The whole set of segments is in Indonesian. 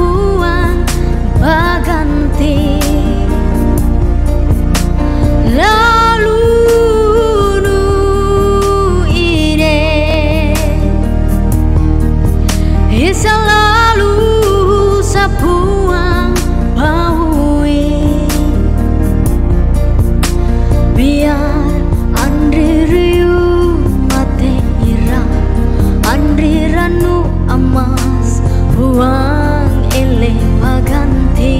sapuang baganti lalu nu ine selalu sapuang bahui biar andri riu mate ira andri ranu amas buang ele baganti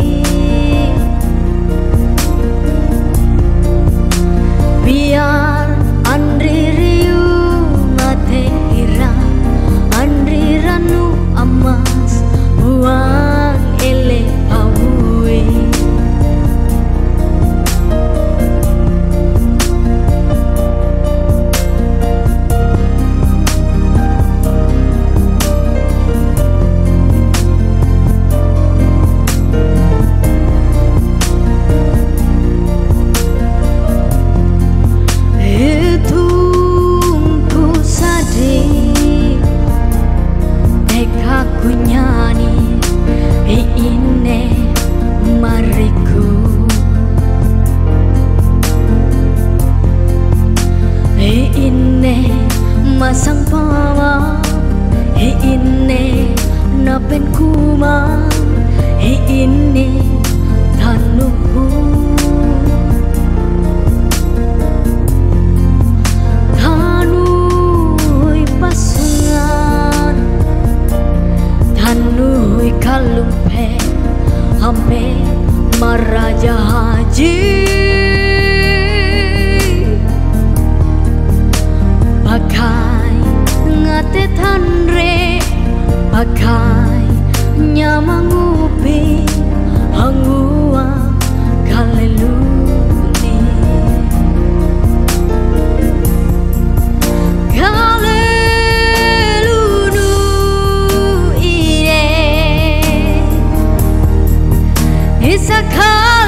biar andri riu mate ira andri ranu amas buang ele bahui aku nyanyi ine mariku ine masang pawa ine napen kuma ine tanuhu tanui pasungan tanui kalumpe ampe maraja haji pakai ngate tanre pakai nyamangupi hangua kaleluni kalelunu ine isakal